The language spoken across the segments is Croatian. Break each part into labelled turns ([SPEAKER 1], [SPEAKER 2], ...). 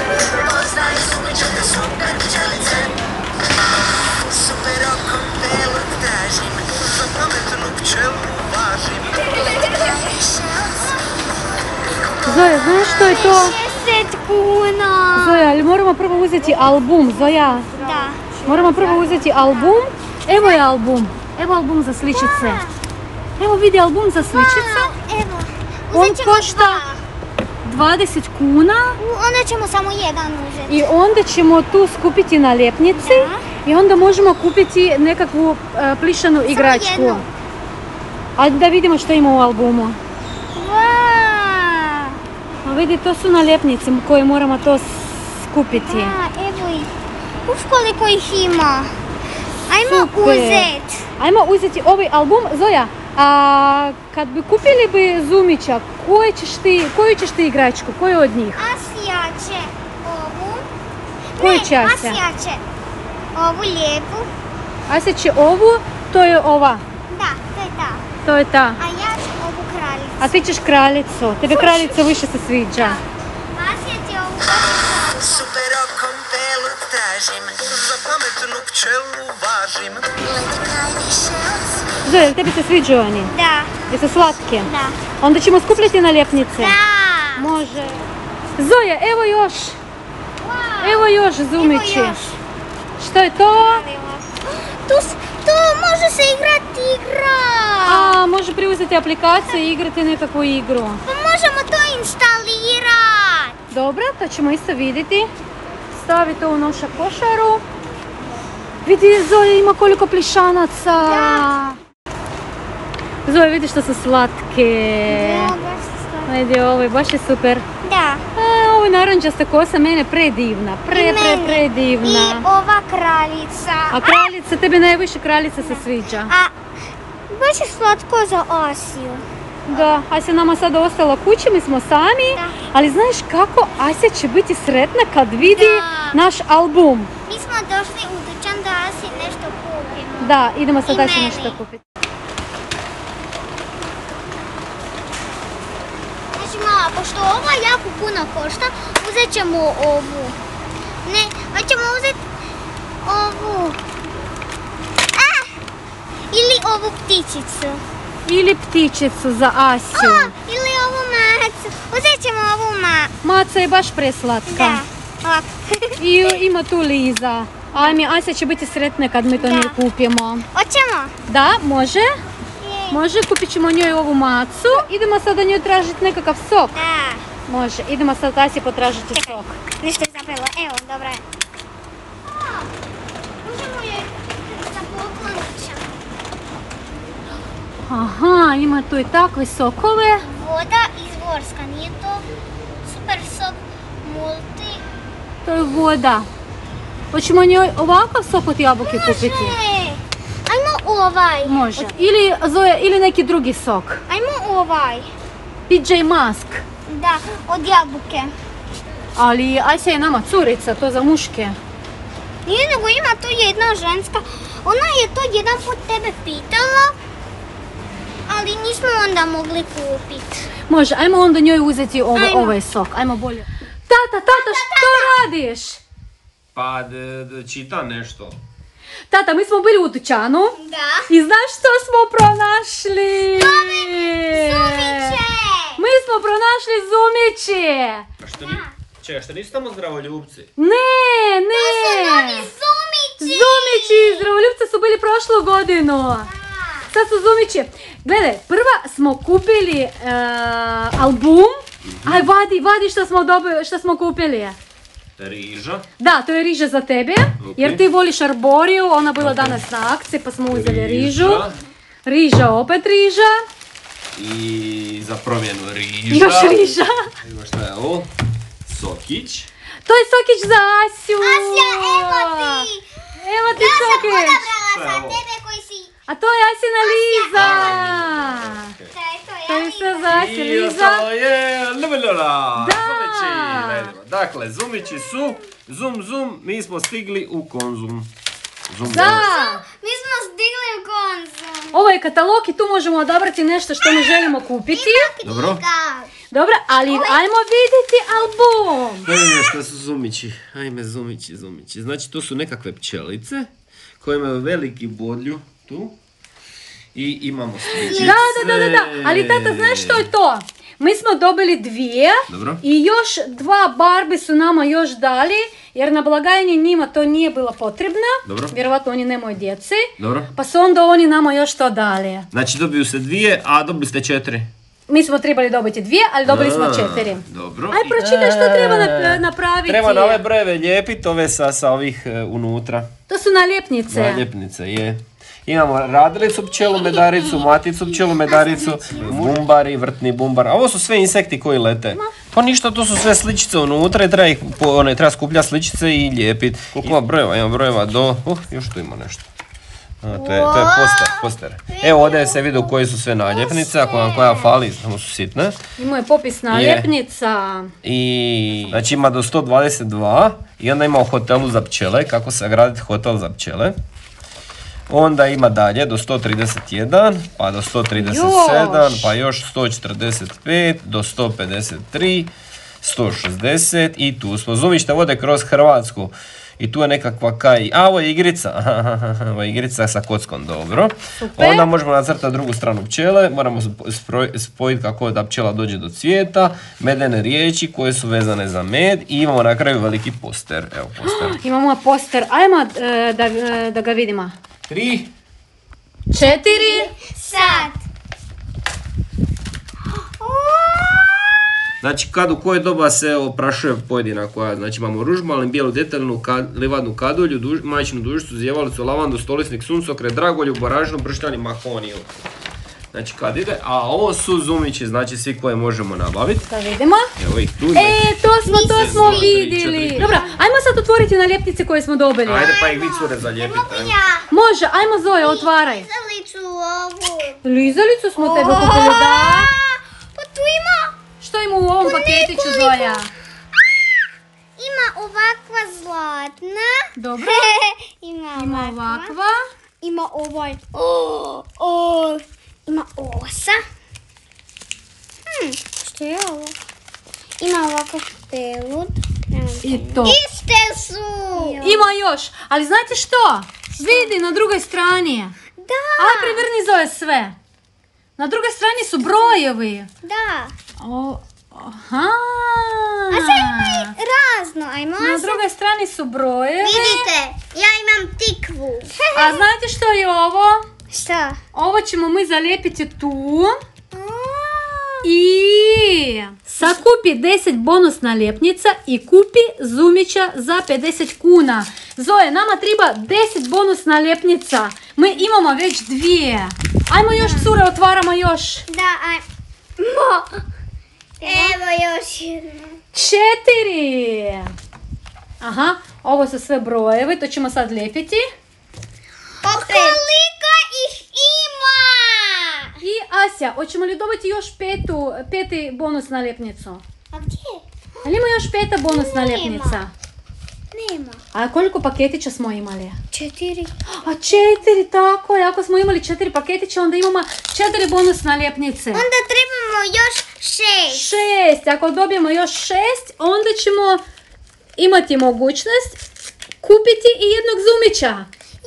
[SPEAKER 1] Poznaj sumičaka, super pčelice. Super okom belog tražim, za pametnu pčelu važim.
[SPEAKER 2] Zoja, znaš što je to?
[SPEAKER 3] 10 kuna.
[SPEAKER 2] Zoja, ali moramo prvo uzeti album, Zoja.
[SPEAKER 3] Da.
[SPEAKER 2] Moramo prvo uzeti album. Evo je album. Evo album za sličice. Evo vidi album za sličice.
[SPEAKER 3] Evo.
[SPEAKER 2] On
[SPEAKER 3] Uzet ćemo
[SPEAKER 2] košta 20 kuna.
[SPEAKER 3] Onda ćemo samo jedan uzeti.
[SPEAKER 2] I onda ćemo tu skupiti naljepnice. I onda možemo kupiti nekakvu plišanu igračku.
[SPEAKER 3] jednu.
[SPEAKER 2] A da vidimo što ima u albumu. A vidi, to su naljepnice koje moramo to skupiti.
[SPEAKER 3] Evo ih. Uf, koliko ih ima. Ajmo
[SPEAKER 2] Super.
[SPEAKER 3] uzeti.
[SPEAKER 2] Ajmo uzeti ovaj album. Zoja, a kad bi kupili bi Zumića, koju ćeš ti igračku? Koju od njih?
[SPEAKER 3] Asija će ovu.
[SPEAKER 2] Koju će Asija?
[SPEAKER 3] Asija će ovu lijepu.
[SPEAKER 2] Asija će ovu, to je ova.
[SPEAKER 3] Da, to je ta.
[SPEAKER 2] To je ta.
[SPEAKER 3] A ja ću ovu kraljicu.
[SPEAKER 2] A ti ćeš kraljicu. Tebe kraljica više se sviđa.
[SPEAKER 3] Asija će ovu kraljicu.
[SPEAKER 1] Super okom belog tražim, za pametnu pčelu važim.
[SPEAKER 2] Zoja, jel tebi se sviđaju oni?
[SPEAKER 3] Da.
[SPEAKER 2] Jesu slatke?
[SPEAKER 3] Da.
[SPEAKER 2] Onda ćemo skupljati naljepnice.
[SPEAKER 3] Da.
[SPEAKER 2] Može. Zoja, evo još. Evo još Zumići.
[SPEAKER 3] Evo još.
[SPEAKER 2] Što je to?
[SPEAKER 3] Tu može se igrati igra.
[SPEAKER 2] A, može preuzeti aplikaciju i igrati nekakvu igru.
[SPEAKER 3] Pa možemo to instalirati.
[SPEAKER 2] Dobro, to ćemo isto vidjeti. Stavi to u našu košaru. Vidi, Zoja ima koliko plišanaca.
[SPEAKER 3] Da.
[SPEAKER 2] Zoja, vidi što su slatke.
[SPEAKER 3] Da, baš se slažem.
[SPEAKER 2] Vidi, ovo je baš je super.
[SPEAKER 3] Da.
[SPEAKER 2] Ovo je narančasta kosa, mene predivna. Predivna.
[SPEAKER 3] I ova kraljica.
[SPEAKER 2] A kraljica, tebi najviše kraljica se sviđa.
[SPEAKER 3] A baš je slatko za Asiju.
[SPEAKER 2] Da, Asja nama sada ostala kući, mi smo sami.
[SPEAKER 3] Da.
[SPEAKER 2] Ali znaš kako Asja će biti sretna kad vidi
[SPEAKER 3] Da.
[SPEAKER 2] naš album.
[SPEAKER 3] Mi smo došli u dućan da Asiji nešto kupimo.
[SPEAKER 2] Da, idemo sad
[SPEAKER 3] I
[SPEAKER 2] Asji
[SPEAKER 3] meni.
[SPEAKER 2] nešto kupiti.
[SPEAKER 3] Znači mala, pošto ova jako puno košta, uzet ćemo ovu. Ne, hoćemo uzeti ovu. Ili ovu ptičicu.
[SPEAKER 2] Ili ptičicu za Asju.
[SPEAKER 3] Ili ovu macu. Uzet ćemo ovu
[SPEAKER 2] Maca je baš preslatka.
[SPEAKER 3] Da, ovako.
[SPEAKER 2] I ima tu Liza. Asja će biti sretna kad mi to
[SPEAKER 3] Da.
[SPEAKER 2] njoj kupimo.
[SPEAKER 3] Hoćemo?
[SPEAKER 2] Da, može. Može, kupit ćemo njoj ovu macu. Idemo sada njoj tražiti nekakav sok.
[SPEAKER 3] Da.
[SPEAKER 2] Može, idemo sad Asji potražiti sok.
[SPEAKER 3] Nešto je zapelo. Evo, dobra je. Možemo je za poklonića.
[SPEAKER 2] Aha, ima tu i takve sokove.
[SPEAKER 3] Voda izvorska, nije to super sok multi.
[SPEAKER 2] To je voda. Hoćemo njoj ovakav sok od jabuke kupiti?
[SPEAKER 3] Može! Ajmo ovaj.
[SPEAKER 2] Može. Ili, Zoja, ili neki drugi sok.
[SPEAKER 3] Ajmo ovaj.
[SPEAKER 2] PJ Mask.
[SPEAKER 3] Da, od jabuke.
[SPEAKER 2] Ali Asja je nama curica, to za muške.
[SPEAKER 3] Nije, nego ima tu jedna ženska. Ona je to jedan put tebe pitala, ali nismo onda mogli kupiti.
[SPEAKER 2] Može, ajmo onda njoj uzeti
[SPEAKER 3] Ajmo.
[SPEAKER 2] ovaj sok. Ajmo bolje. Tata, što radiš?
[SPEAKER 4] Pa čitam nešto.
[SPEAKER 2] Tata, mi smo bili u dućanu.
[SPEAKER 3] Da.
[SPEAKER 2] I znaš što smo pronašli?
[SPEAKER 3] Zumiće!
[SPEAKER 2] Mi smo pronašli Zumiće.
[SPEAKER 4] A što nisu tamo zdravoljubci?
[SPEAKER 2] Ne.
[SPEAKER 3] Novi Zumići!
[SPEAKER 2] Zumići, zdravoljubci su bili prošlu godinu. Sad su Zumići. Gledaj, prva smo kupili album. Aj, vadi što smo kupili.
[SPEAKER 4] Riža.
[SPEAKER 2] Da, to je riža za tebe, jer ti voliš arboriju, ona bila danas na akciji pa smo uzeli rižu. Riža, opet riža.
[SPEAKER 4] I za promjenu riža.
[SPEAKER 2] Još riža.
[SPEAKER 4] Evo šta je ovo? Sokić.
[SPEAKER 2] To je sokić za Asju.
[SPEAKER 3] Asja, evo ti!
[SPEAKER 2] Evo ti
[SPEAKER 3] Ja sam
[SPEAKER 2] sokić.
[SPEAKER 3] odabrala
[SPEAKER 4] Šta je
[SPEAKER 3] za
[SPEAKER 4] ovo?
[SPEAKER 3] tebe koji si...
[SPEAKER 2] A to je Asjina Liza. To je sve za Asju
[SPEAKER 4] I
[SPEAKER 2] Liza.
[SPEAKER 4] ostalo je Lulula.
[SPEAKER 2] Da.
[SPEAKER 4] Zumići. Vidimo. Dakle, Zumići su zum, mi smo stigli u Konzum. Zum,
[SPEAKER 2] Da.
[SPEAKER 3] Mi smo stigli u Konzum.
[SPEAKER 2] Ovo je katalog i tu možemo odabrati nešto što mi želimo kupiti.
[SPEAKER 4] Dobro.
[SPEAKER 2] Dobro, ali ajmo vidjeti album.
[SPEAKER 4] Ajme, šta su zumići? Ajme, zumići. Znači, to su nekakve pčelice koje imaju veliki bodlju tu. I imamo sličice.
[SPEAKER 2] Da. Ali tata, znaš što je to? Mi smo dobili 2.
[SPEAKER 4] Dobro.
[SPEAKER 2] I još 2 Barbie su nama još dali, jer na blagajni njima to nije bilo potrebno.
[SPEAKER 4] Dobro.
[SPEAKER 2] Vjerovatno oni nemaju djece.
[SPEAKER 4] Dobro.
[SPEAKER 2] Pa su onda oni nama još to dali.
[SPEAKER 4] Znači, dobiju se 2, a dobili ste 4.
[SPEAKER 2] Mi smo trebali dobiti 2, ali dobili smo 4.
[SPEAKER 4] Dobro.
[SPEAKER 2] Aj, pročitaj što treba napraviti.
[SPEAKER 4] Treba na ove brojeve lijepiti, ove sa ovih unutra.
[SPEAKER 2] To su naljepnice.
[SPEAKER 4] Naljepnice, je. Imamo radilicu pčelu, medaricu, maticu pčelu, medaricu, bumbari, vrtni bumbar. A ovo su sve insekti koji lete. Pa ništa, to su sve sličice unutra i treba skupljati sličice i lijepiti. Koliko ima brojeva? Ima brojeva do... još tu ima nešto. To je poster. Evo ovdje se vidi koji su sve naljepnice, ako vam koja fali, samo su sitne.
[SPEAKER 2] Imao je popis naljepnica.
[SPEAKER 4] I znači ima do 122 i onda ima u hotelu za pčele, kako sagraditi hotel za pčele. Onda ima dalje do 131, pa do 137, pa još 145, do 153, 160 i tu smo. Zumište vode kroz Hrvatsku. I tu je nekakva ovo je igrica. Ovo je igrica sa kockom, dobro.
[SPEAKER 2] Super.
[SPEAKER 4] Onda možemo nacrtati drugu stranu pčele. Moramo spojiti kako da pčela dođe do cvijeta. Medene riječi koje su vezane za med. I imamo na kraju veliki poster. Evo poster.
[SPEAKER 2] Imamo poster. Ajmo da ga vidimo.
[SPEAKER 4] 3,
[SPEAKER 2] 4.
[SPEAKER 3] Sad.
[SPEAKER 4] Znači kad u koje doba se oprašuje pojedina koja, znači imamo ružmalin, bijelu detaljnu, livadnu kadulju, majčinu dužicu, zjevalicu, lavandu, stolisnik, suncokret, dragolju, boražnu, bršljan i mahoniju. Znači kad ide, a ovo su zumići, znači svi koje možemo nabaviti.
[SPEAKER 2] Da vidimo.
[SPEAKER 4] Evo ih tu.
[SPEAKER 2] To smo vidjeli. Dobro, ajmo sad otvoriti naljepnice koje smo dobili.
[SPEAKER 4] Ajde pa ih vi cure zalijepiti.
[SPEAKER 2] Može, ajmo Zoja, otvaraj.
[SPEAKER 3] Lizalicu ovu.
[SPEAKER 2] Lizalicu smo tebe kupili, da.
[SPEAKER 3] Pa tu ima.
[SPEAKER 2] Što ima u ovom paketiću, Zoja?
[SPEAKER 3] Ima ovakva zlatna.
[SPEAKER 2] Dobro.
[SPEAKER 3] Ima
[SPEAKER 2] ovakva.
[SPEAKER 3] Ima ovaj. Ima osa. Što je ovo? Ima ovakav pelud.
[SPEAKER 2] I to.
[SPEAKER 3] Iste su.
[SPEAKER 2] Ima još, ali znate što? Vidi na drugoj strani.
[SPEAKER 3] Da.
[SPEAKER 2] Aj, prevrni Zoja sve. Na drugoj strani su brojevi.
[SPEAKER 3] Da.
[SPEAKER 2] Aha.
[SPEAKER 3] A sad ima i razno, ajmo.
[SPEAKER 2] Na drugoj strani su brojevi.
[SPEAKER 3] Vidite, ja imam tikvu.
[SPEAKER 2] A znate što je ovo?
[SPEAKER 3] Šta?
[SPEAKER 2] Ovo ćemo mi zalijepiti tu. I sakupi 10 bonus naljepnica i kupi zumića za 50 kuna. Zoe, nama treba 10 bonus naljepnica. Mi imamo već 2. Ajmo još, cure, otvaramo još.
[SPEAKER 3] Da, ajmo. Evo još jedno.
[SPEAKER 2] 4. Aha, ovo su sve brojevi, to ćemo sad lijepiti.
[SPEAKER 3] Koliko ih ima?
[SPEAKER 2] I Asja, hoćemo li dobiti još peti bonus naljepnicu?
[SPEAKER 3] A gdje?
[SPEAKER 2] Ali ima još 5 bonus naljepnica.
[SPEAKER 3] Nema.
[SPEAKER 2] A koliko paketića smo imali?
[SPEAKER 3] 4.
[SPEAKER 2] A 4, tako je. Ako smo imali 4 paketića, onda imamo 4 bonus naljepnice.
[SPEAKER 3] Onda trebamo još 6.
[SPEAKER 2] 6. Ako dobijemo još 6, onda ćemo imati mogućnost kupiti i jednog zumića.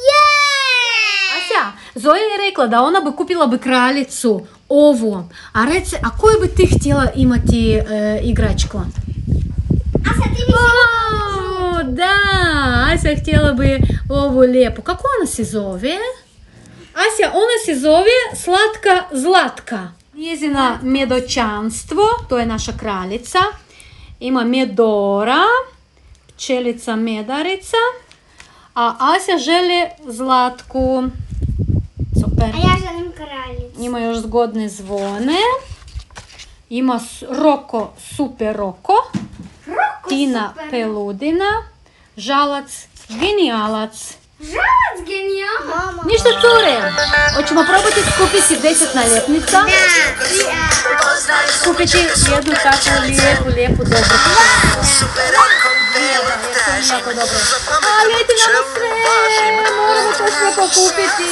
[SPEAKER 2] Asja, Zoja je rekla da ona bi kupila kraljicu ovu. A reci, a koju bi ti htjela imati igračku?
[SPEAKER 3] A sad ti
[SPEAKER 2] Da, Asja htjela bi ovu lijepu. Kako ona se zove? Asja, ona se zove Slatka Zlatka. Njezina mjedočanstvo, to je naša kraljica. Ima Medora, pčelica Medarica. A Asja želi Zlatku. Super.
[SPEAKER 3] A ja želim kraljicu.
[SPEAKER 2] Ima još zgodne zvone. Ima Roko, Super Roko. Tina Peludina. Žalac Genijalac.
[SPEAKER 3] Žalac genijalno.
[SPEAKER 2] Ništa, cure. Hoćemo probati skupiti 10 naljepnica.
[SPEAKER 3] Da.
[SPEAKER 2] kupiti jednu takvu lijepu dobru.
[SPEAKER 1] Super kontelu tražim. Za
[SPEAKER 2] Ali
[SPEAKER 1] pametnu
[SPEAKER 2] ajde nama
[SPEAKER 1] pčelu
[SPEAKER 2] sve,
[SPEAKER 1] važim.
[SPEAKER 2] moramo to sve pokupiti.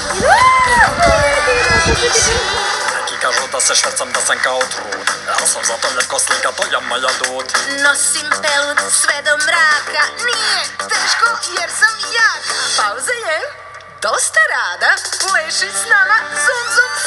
[SPEAKER 5] Neki kažu da se švercam, da sam kao trud. Ja sam zato ljetko slika, to je moja dud.
[SPEAKER 1] Nosim pelut sve do mraka. Nije teško jer sam jaka. Pauza je dosta rada. Pleši s nama, zum zum